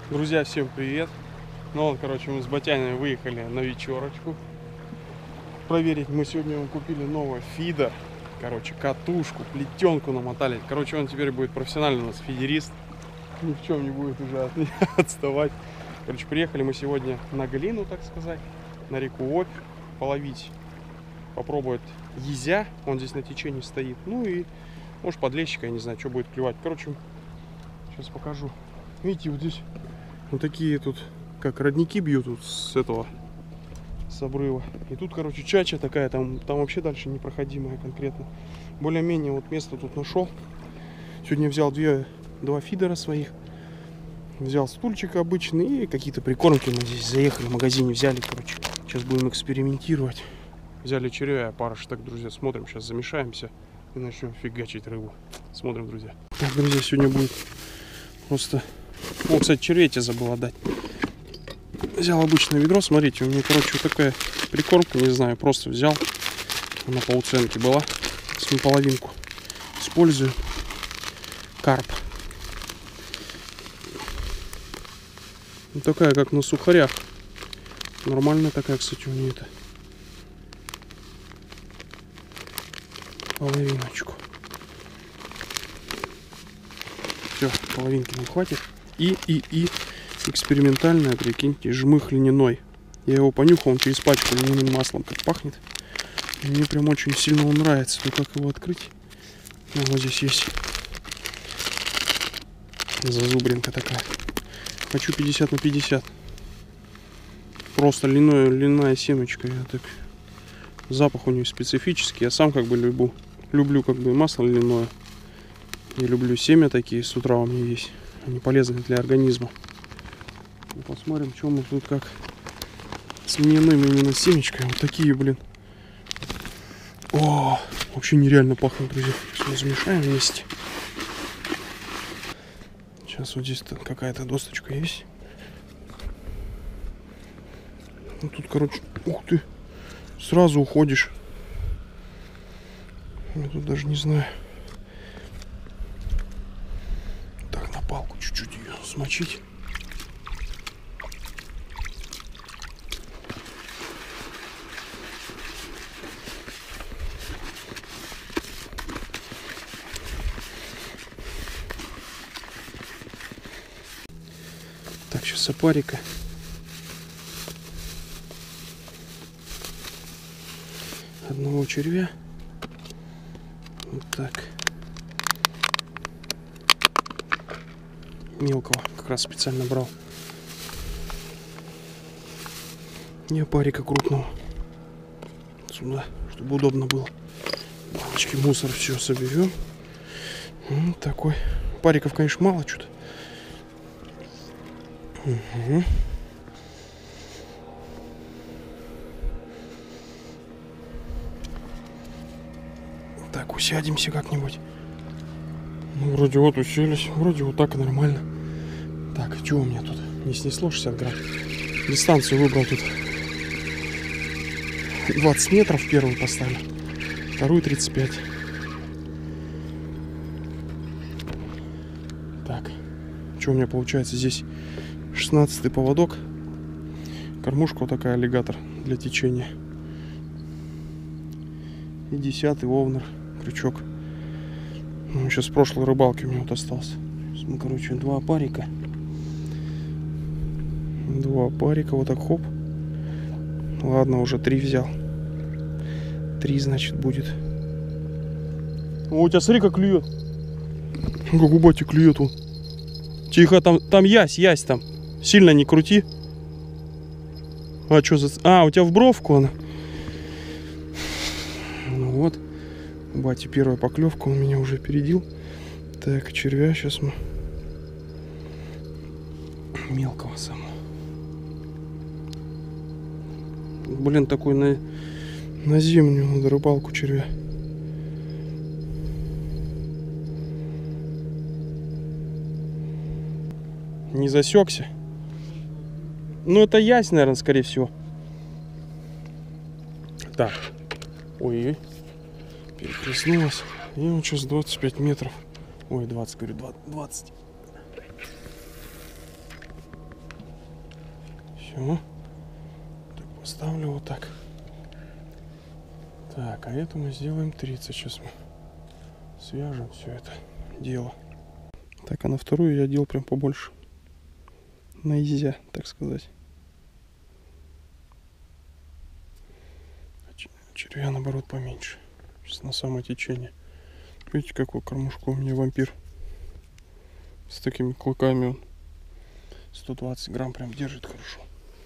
Друзья, всем привет! Ну вот, короче, мы с Батяниной выехали на вечерочку. Проверить мы сегодня купили новый фидер. Короче, катушку, плетенку намотали. Короче, он теперь будет профессиональный у нас фидерист. Ни в чем не будет уже от меня отставать. Короче, приехали мы сегодня на Глину, так сказать, на реку Обь, половить. Попробовать езя, он здесь на течении стоит. Ну и, может, подлещика, я не знаю, что будет клевать. Короче, сейчас покажу. Видите, вот здесь вот такие тут, как родники бьют тут с этого, с обрыва. И тут, короче, чача такая, там вообще дальше непроходимая конкретно. Более-менее вот место тут нашел. Сегодня взял два фидера своих. Взял стульчик обычный и какие-то прикормки. Мы здесь заехали в магазине, взяли, короче. Сейчас будем экспериментировать. Взяли червя, пара штук, друзья. Смотрим, сейчас замешаемся и начнем фигачить рыбу. Смотрим, друзья. Так, друзья, сегодня будет просто... О, кстати, червей тебе забыл отдать. Взял обычное ведро, смотрите, у меня, короче, вот такая прикормка, не знаю, просто взял. Она по уценке была. С половинку использую. Карп. Вот такая, как на сухарях. Нормальная такая, кстати, у нее это. Половиночку. Все, половинки нам хватит. И экспериментальная, прикиньте, жмых льняной. Я его понюхал, он через пачку льняным маслом как пахнет. И мне прям очень сильно он нравится. Ну как его открыть? Ну, вот здесь есть зазубринка такая. Хочу 50 на 50. Просто льняная семечка. Я так... Запах у нее специфический. Я сам как бы люблю как бы масло льняное. Я люблю семя такие, с утра у меня есть. Они полезны для организма. Посмотрим, что мы тут как с льняным именно семечкой. Вот такие, блин. О, вообще нереально пахнут, друзья. Сейчас замешаем вместе. Сейчас вот здесь какая-то досточка есть. Ну тут, короче, ух ты, сразу уходишь. Я тут даже не знаю. Так, на палку чуть-чуть ее смочить. Так, сейчас опарика. Одного червя. Вот так. Мелкого как раз специально брал. И опарика крупного. Сюда, чтобы удобно было. Баночки, мусор, все соберем. Вот такой. Париков, конечно, мало что-то. Угу. Так, усядемся как-нибудь. Ну, вроде вот уселись, вроде вот так и нормально. Так, что у меня тут? Не снесло 60 грамм. Дистанцию выбрал тут. 20 метров первую поставлю. Вторую 35. Так, что у меня получается здесь? 16-й поводок. Кормушка вот такая, аллигатор для течения. И 10-й овнер, крючок. Ну, сейчас с прошлой рыбалки у меня вот остался. Ну, короче, два опарика. Два опарика, вот так хоп. Ладно, уже 3 взял. 3, значит, будет. О, у тебя смотри, как клюет. Как у бати клюет он. Тихо, там ясь там. Сильно не крути. А, что за... А, у тебя в бровку она. Ну вот. У бати первая поклевка, он меня уже опередил. Так, червя сейчас мы... Мелкого самого. Блин, такой на зимнюю надо рыбалку червя. Не засекся. Ну, это ясь, наверное, скорее всего. Так. Ой-ой. Перехлестнулась. И вот сейчас 25 метров. Ой, 20, говорю, 20. Все. Так, поставлю вот так. Так, а эту мы сделаем 30. Сейчас мы свяжем все это дело. Так, а на вторую я делал прям побольше. На изя, так сказать. Червя, наоборот, поменьше. Сейчас на самое течение. Видите, какой кормушка у меня вампир. С такими клыками он 120 грамм прям держит хорошо.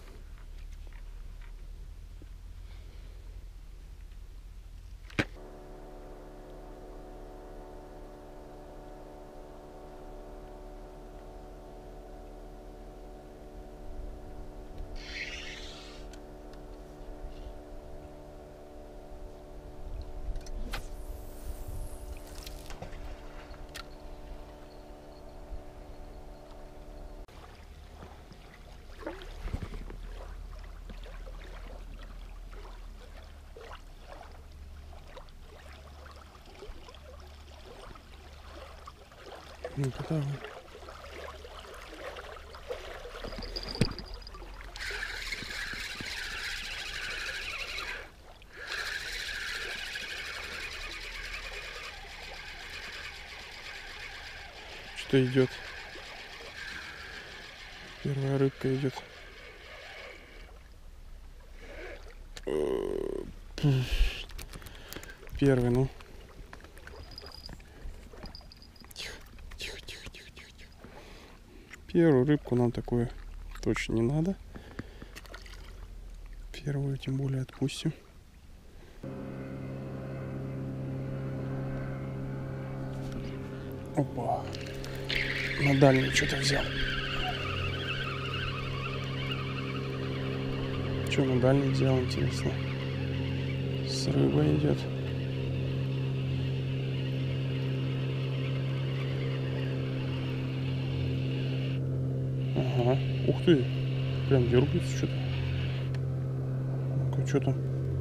Ну-ка, давай. Что идет? Первая рыбка идет. Первый, ну. Тихо, тихо, тихо, тихо, тихо, тихо. Первую рыбку нам такое точно не надо. Первую тем более отпустим. Опа. На дальнем что-то взял. Что на дальнем взял, интересно? С рыбой идет. Ага. Ух ты. Прям дергается что-то. Ну-ка, что там?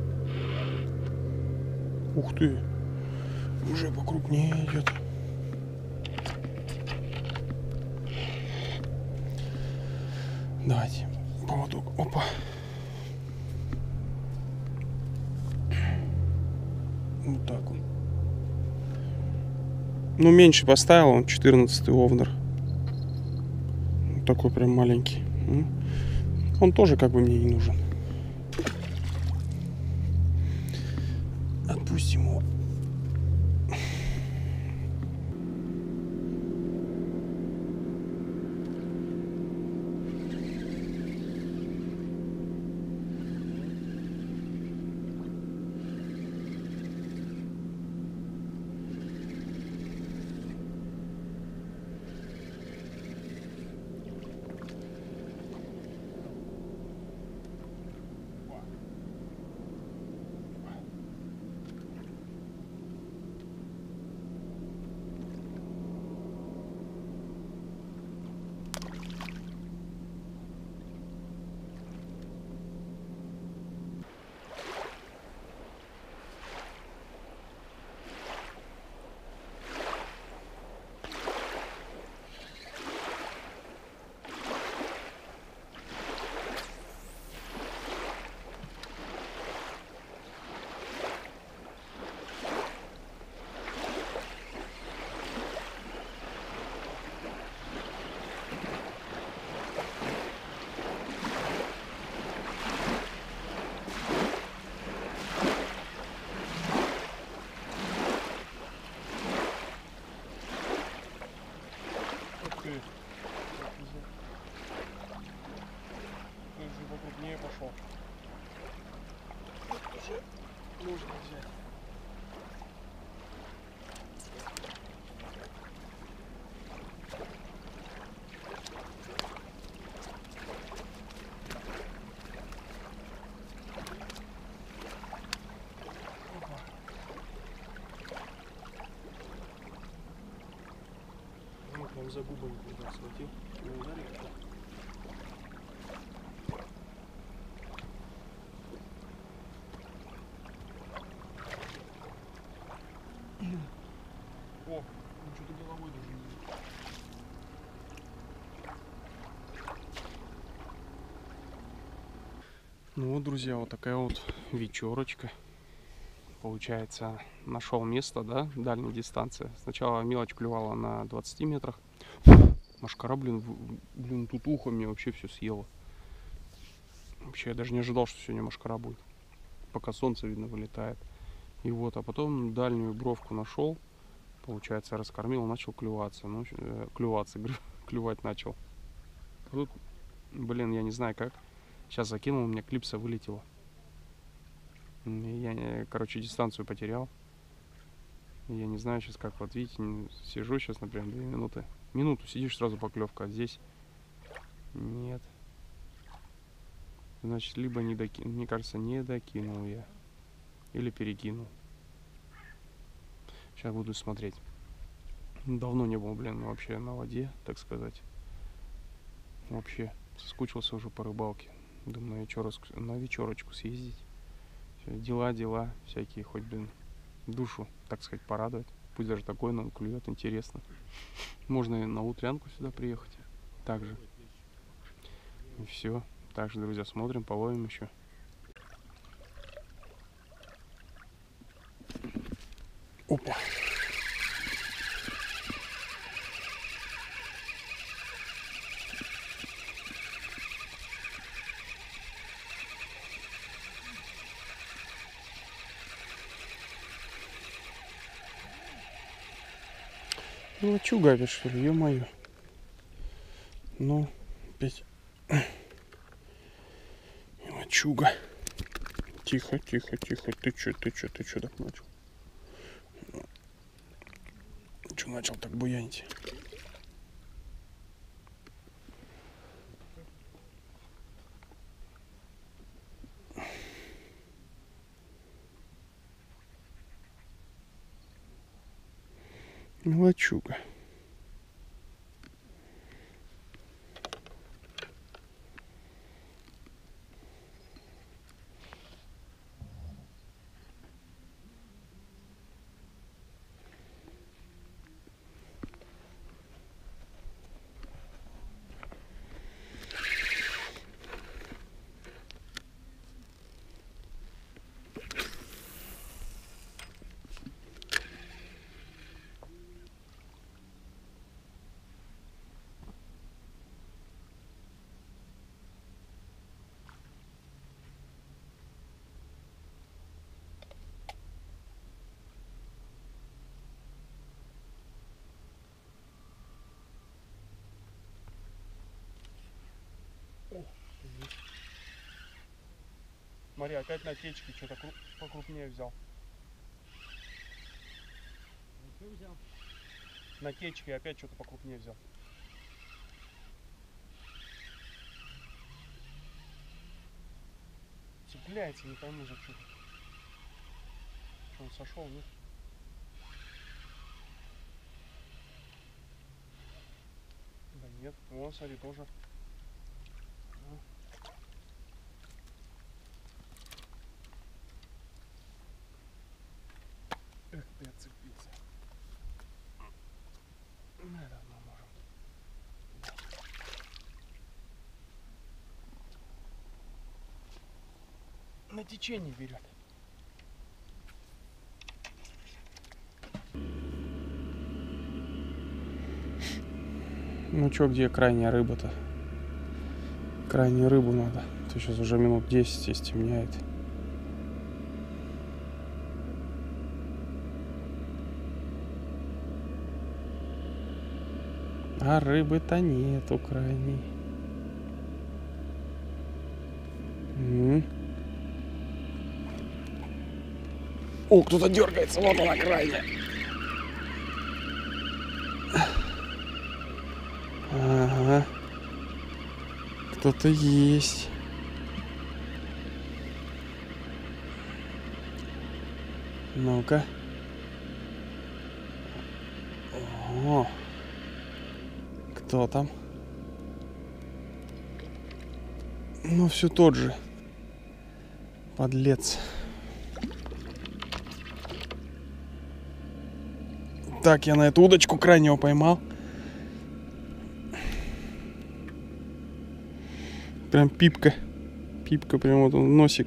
Ух ты. Уже покрупнее идет. Давайте. Поводок. Опа. Вот так он. Ну, меньше поставил, он 14-й овнер. Такой прям маленький. Он тоже как бы мне не нужен. Отпустим его. Покрупнее пошел. Уже можно взять. Ну, прям за губами куда схватил. Не ударил. О, ну что-то головой даже не видит. Ну вот, друзья, вот такая вот вечерочка. Получается, нашел место, да, дальняя дистанция. Сначала мелочь клювала на 20 метрах. Машкара, блин, тут ухо мне вообще все съело. Вообще, я даже не ожидал, что сегодня машкара будет. Пока солнце, видно, вылетает. И вот, а потом дальнюю бровку нашел. Получается, раскормил, начал клюваться. Ну, клювать начал. Тут, блин, я не знаю как. Сейчас закинул, у меня клипса вылетела. Я, короче, дистанцию потерял. Я не знаю сейчас как. Вот видите, сижу сейчас, например, 2 минуты. Минуту сидишь, сразу поклевка. А здесь нет. Значит, либо не докинул. Мне кажется, не докинул я. Или перекинул. Сейчас буду смотреть. Давно не был, блин, вообще на воде, так сказать. Вообще соскучился уже по рыбалке. Думаю, на вечерочку съездить. Все, дела всякие, хоть, блин, душу, так сказать, порадовать. Пусть даже такой нам клюет, интересно. Можно и на утрянку сюда приехать. Также. И все. Также, друзья, смотрим, половим еще. Опа. Ну, что гавишь, что ли, ё-моё. Ну, опять. Мелочуга. Тихо. Ты чё так начал? Чё начал так буянить? Мелочуга. Смотри, опять на течке что-то покрупнее взял. Что взял? На течке опять что-то покрупнее взял. Цепляется, не пойму за что. Что, он сошел, нет? Да нет, вон, смотри, тоже. Эх, ты отцепился. Наверное, можем. На течение берет. Ну чё, где крайняя рыба-то? Крайнюю рыбу надо. То сейчас уже минут 10 и стемняет. А рыбы-то нету крайней. О, кто-то дергается, вот она крайняя. Ага. Кто-то есть. Ну-ка. О, кто там? Ну, все тот же. Подлец. Так, я на эту удочку крайнего поймал. Прям пипка. Пипка прям вот он, носик.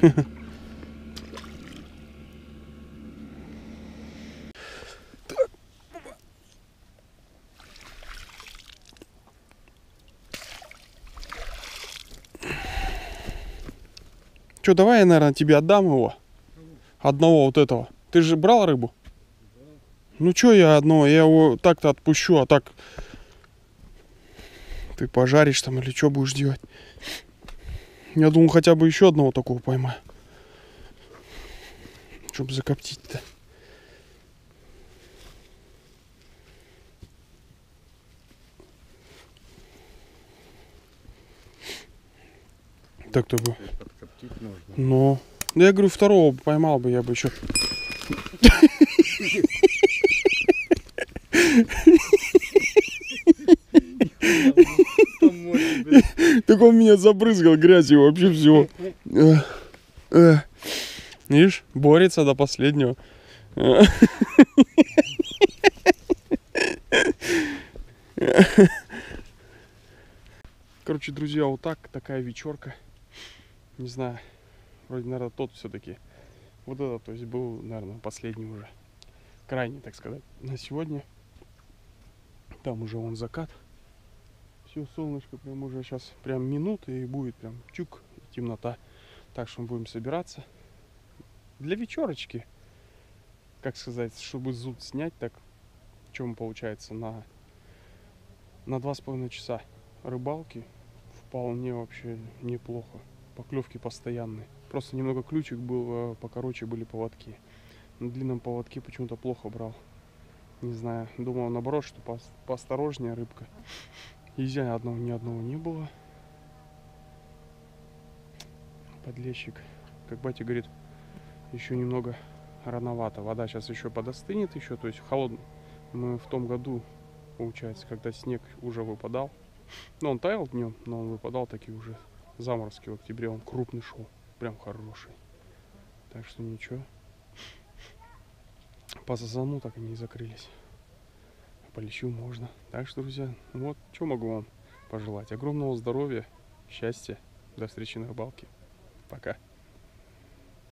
Че, давай я, наверное, тебе отдам его. Одного вот этого. Ты же брал рыбу? Ну что я одного? Я его так-то отпущу, а так... Ты пожаришь там или что будешь делать? Я думаю, хотя бы еще одного такого поймаю. Чтобы закоптить-то. Так-то бы. Но. Да я говорю, второго поймал бы, я бы еще. Так он меня забрызгал грязью вообще всего. Видишь, борется до последнего. Короче, друзья, вот такая вечерка. Не знаю, вроде, наверное, тот все-таки. Вот это, то есть, был, наверное, последний уже. Крайний, так сказать, на сегодня. Там уже вон закат. Все, солнышко прям уже сейчас прям минуты и будет прям чук, темнота. Так что мы будем собираться. Для вечерочки, как сказать, чтобы зуд снять, так, чем получается, на 2,5 часа рыбалки вполне вообще неплохо. Поклевки постоянные. Просто немного ключик был, покороче были поводки. На длинном поводке почему-то плохо брал. Не знаю, думал наоборот, что поосторожнее рыбка. Езя ни одного не было. Подлещик, как батя говорит, еще немного рановато. Вода сейчас еще подостынет, еще, то есть холодно. Мы в том году, получается, когда снег уже выпадал. Ну, он таял днем, но он выпадал такие уже заморозки в октябре. Он крупный шел, прям хороший. Так что ничего. По сазану так они и закрылись. По лещу можно. Так что, друзья, вот что могу вам пожелать. Огромного здоровья, счастья. До встречи на рыбалке. Пока.